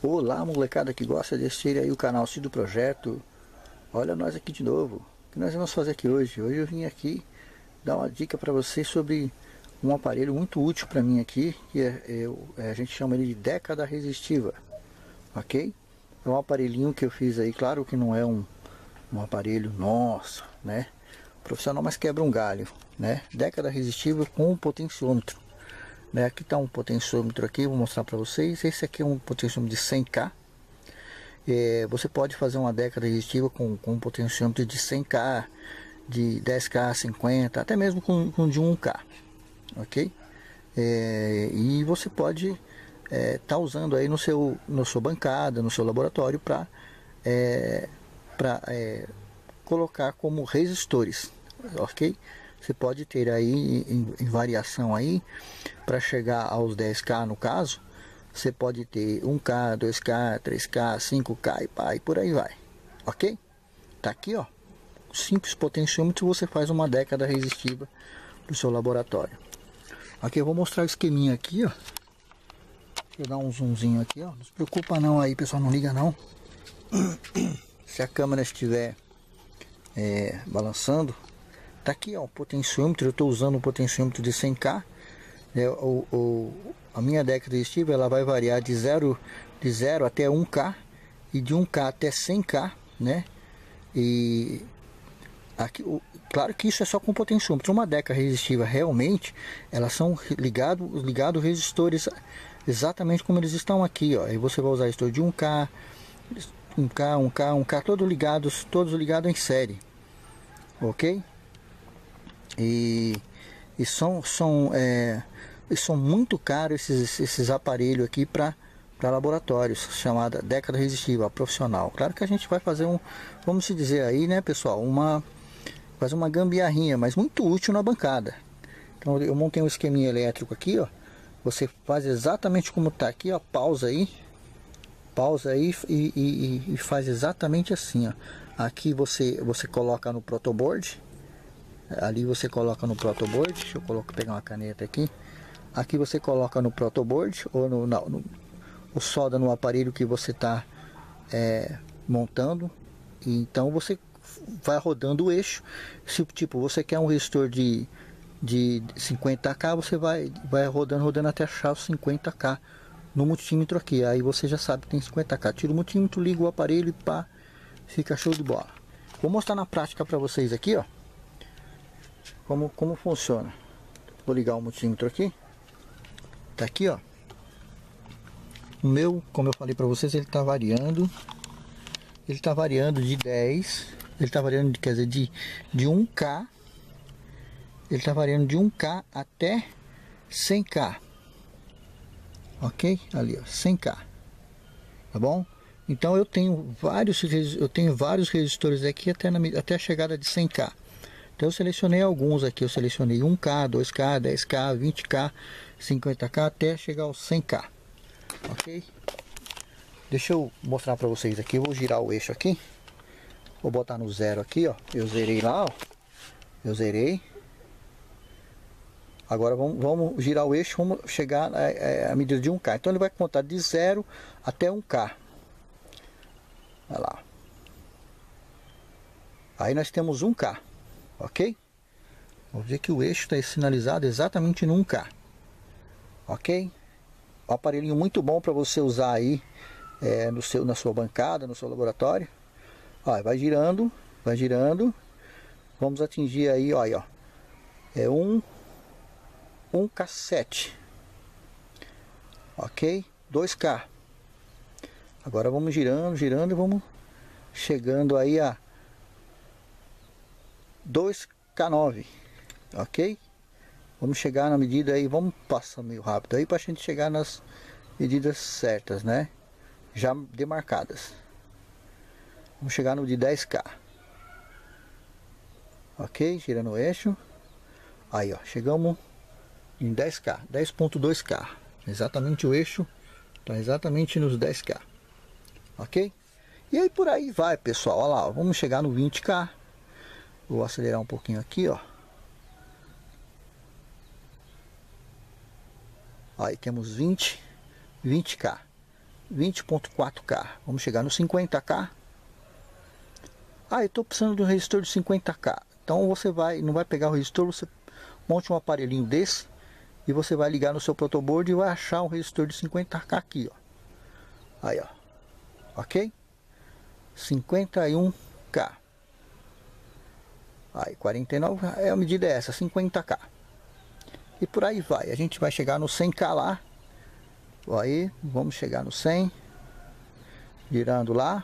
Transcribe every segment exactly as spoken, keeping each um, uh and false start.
Olá, molecada que gosta de assistir aí o canal C do Projeto. Olha nós aqui de novo. O que nós vamos fazer aqui hoje? Hoje eu vim aqui dar uma dica para vocês sobre um aparelho muito útil para mim aqui, que é, é, a gente chama ele de década resistiva, ok? É um aparelhinho que eu fiz aí, claro que não é um, um aparelho nossa, né? Profissional, mas quebra um galho, né? Década resistiva com um potenciômetro. Né, aqui está um potenciômetro aqui, vou mostrar para vocês. Esse aqui é um potenciômetro de cem K. É, você pode fazer uma década resistiva com, com um potenciômetro de cem K, de dez K, cinquenta, até mesmo com, com de um K, ok? É, e você pode estar é, tá usando aí no seu, na sua bancada, no seu laboratório para é, para é, colocar como resistores, ok? Você pode ter aí em, em variação aí para chegar aos dez K no caso. Você pode ter um K, dois K, três K, cinco K e pá, e por aí vai, ok? Tá aqui, ó, simples potenciômetro. Você faz uma década resistiva do seu laboratório. Aqui eu vou mostrar o esqueminha aqui, ó. Deixa eu dar um zoomzinho aqui, ó. Não se preocupa não aí, pessoal, não liga não. Se a câmera estiver é, balançando. Tá aqui, ó, o potenciômetro. Eu estou usando um potenciômetro de cem K. É, o, o, a minha década resistiva ela vai variar de zero, de zero até um K e de um K até cem K, né? E aqui, o, claro que isso é só com potenciômetro. Uma década resistiva realmente, elas são ligados ligado resistores exatamente como eles estão aqui, ó. Aí você vai usar resistor de um K, um K, um K, um K, todos ligados, todos ligados em série, ok? E, e são, são, é, são muito caros esses, esses aparelhos aqui para laboratórios, chamada década resistiva profissional. Claro que a gente vai fazer um, vamos se dizer aí, né, pessoal, uma, fazer uma gambiarrinha, mas muito útil na bancada. Então eu montei um esqueminha elétrico aqui, ó. Você faz exatamente como está aqui, ó, pausa aí, pausa aí e, e, e faz exatamente assim, ó. Aqui você, você coloca no protoboard. Ali você coloca no protoboard. Deixa eu colocar, pegar uma caneta aqui. Aqui você coloca no protoboard ou no, no, no ou solda no aparelho que você está é, montando. E então você vai rodando o eixo. Se tipo você quer um resistor de, de cinquenta K, você vai, vai rodando, rodando até achar os cinquenta K no multímetro aqui. Aí você já sabe que tem cinquenta K. Tira o multímetro, liga o aparelho e pá, fica show de bola. Vou mostrar na prática para vocês aqui, ó. Como, como funciona. Vou ligar o multímetro aqui. Tá aqui, ó. O meu, como eu falei para vocês, ele tá variando. Ele tá variando de dez. Ele tá variando, de, quer dizer, de, de um K. Ele tá variando de um K até cem K. Ok? Ali, ó, cem K. Tá bom? Então eu tenho vários, eu tenho vários resistores aqui até, na, até a chegada de cem K. Então eu selecionei alguns aqui, eu selecionei um K, dois K, dez K, vinte K, cinquenta K até chegar aos cem K, ok? Deixa eu mostrar para vocês aqui, eu vou girar o eixo aqui, vou botar no zero aqui, ó, eu zerei lá, ó, eu zerei. Agora vamos, vamos girar o eixo, vamos chegar à, à medida de um K, então ele vai contar de zero até um K, olha lá, aí nós temos um K. Ok? Vamos ver que o eixo está sinalizado exatamente no um K. Ok? Um aparelhinho muito bom para você usar aí é, no seu, na sua bancada, no seu laboratório. Ó, vai girando, vai girando. Vamos atingir aí, ó, aí, ó. É um, um K sete. Ok? dois K. Agora vamos girando, girando e vamos chegando aí a dois K nove, ok? Vamos chegar na medida aí, vamos passar meio rápido aí para a gente chegar nas medidas certas, né? Já demarcadas. Vamos chegar no de dez K, ok? Girando o eixo. Aí, ó, chegamos em dez K, dez ponto dois K. Exatamente o eixo, tá exatamente nos dez K, ok? E aí por aí vai, pessoal. Olha lá, vamos chegar no vinte K. Vou acelerar um pouquinho aqui, ó. Aí temos vinte, vinte K. vinte ponto quatro K. Vamos chegar no cinquenta K. Ah, eu estou precisando de um resistor de cinquenta K. Então você vai, não vai pegar o resistor, você monte um aparelhinho desse e você vai ligar no seu protoboard e vai achar um resistor de cinquenta K aqui, ó. Aí, ó. Ok? cinquenta e um K. Aí, quarenta e nove, é a medida é essa, cinquenta K. E por aí vai. A gente vai chegar no cem K lá. Aí, vamos chegar no cem. Girando lá.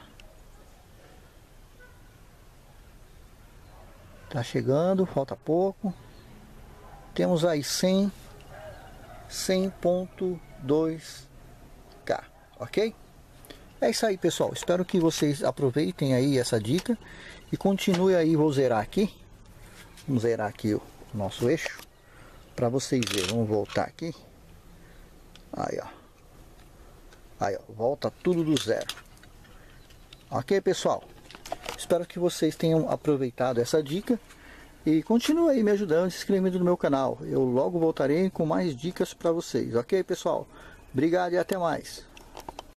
Tá chegando, falta pouco. Temos aí cem, cem ponto dois K, ok? É isso aí, pessoal. Espero que vocês aproveitem aí essa dica e continue aí. Vou zerar aqui. Vamos zerar aqui o nosso eixo para vocês verem. Vamos voltar aqui. Aí, ó. Aí, ó. Volta tudo do zero. Ok, pessoal? Espero que vocês tenham aproveitado essa dica e continue aí me ajudando, se inscrevendo no meu canal. Eu logo voltarei com mais dicas para vocês. Ok, pessoal? Obrigado e até mais.